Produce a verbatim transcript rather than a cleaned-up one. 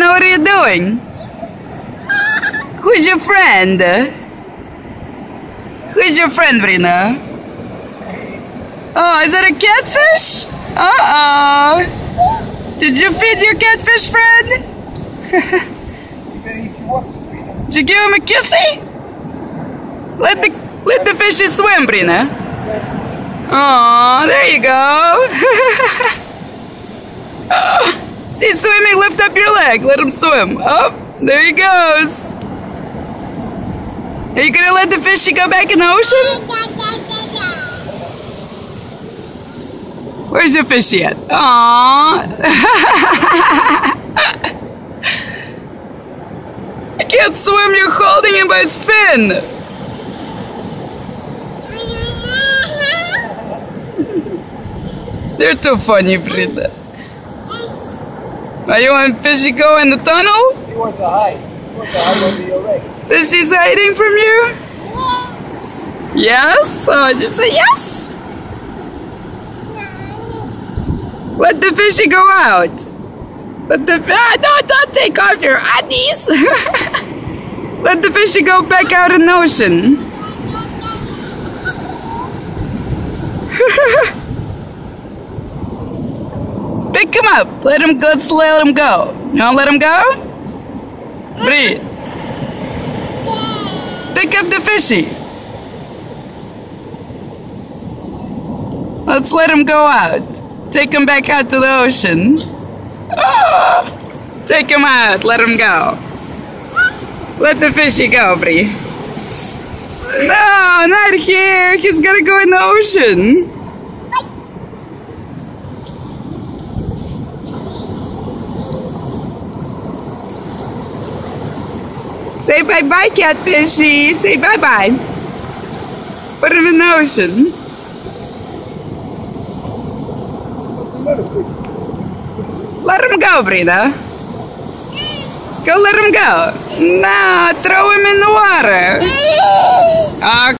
Brina, what are you doing? Who's your friend? Who's your friend, Brina? Oh, is that a catfish? Uh-oh. Did you feed your catfish friend? Did you give him a kissy? Let the let the fishy swim, Brina. Oh, there you go. Oh, see swimming, lift up your leg. Let him swim. Oh, there he goes. Are you gonna let the fishy go back in the ocean? Where's your fishy at? Aww. I can't swim, you're holding him by his fin. They're too funny, Brina. Now you want fishy go in the tunnel? He wants to hide. He wants to hide under your leg. Fishy's hiding from you? Yes? Oh, did you say yes? Let the fishy go out. Let the ah, no, don't take off your undies. Let the fishy go back out in the ocean. Pick him up. Let him go. Let's let him go. You want to let him go? Breathe. Pick up the fishy. Let's let him go out. Take him back out to the ocean. Oh, take him out. Let him go. Let the fishy go, Bree. No, not here. He's gotta go in the ocean. Say bye-bye, catfishy. Say bye-bye. Put him in the ocean. Let him go, Brina. Go let him go. No, throw him in the water. Uh,